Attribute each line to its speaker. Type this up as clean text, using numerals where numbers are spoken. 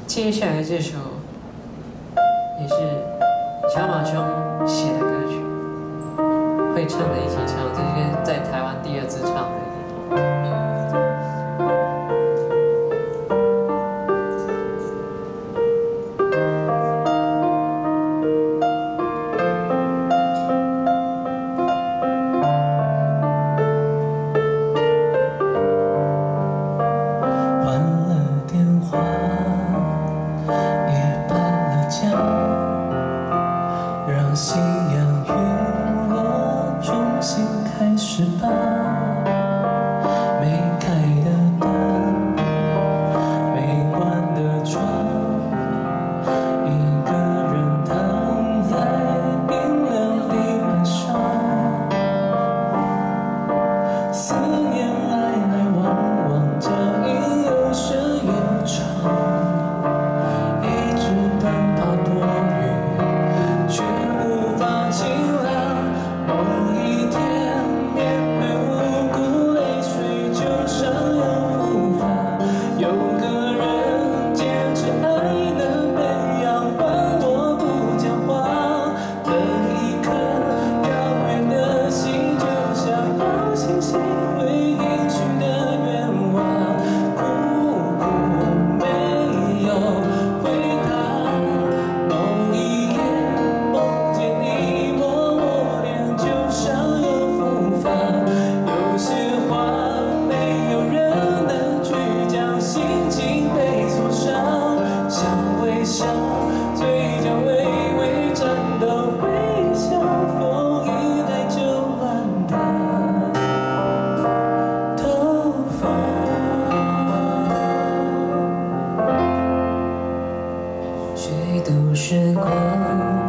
Speaker 1: 接下来这首也是小马兄写的歌曲，会唱的一起唱，这是在台湾第2次唱的。
Speaker 2: 夕阳陨落，重新开始吧。没开的灯，没关的窗，一个人躺在冰凉地板上。思念来来往往，脚印有深有长，一直奔跑多远，却晴朗，某一天面对无辜泪水，就想要复发。有个人坚持爱能被养换，我不讲话。等一颗遥远的心，就想要星星会应许的愿望。苦苦没有回答，某一夜梦见你。有些话没有人能去讲，心情被挫伤，想微笑，嘴角微微颤抖，微笑，风一来就乱的头发。虚度时光。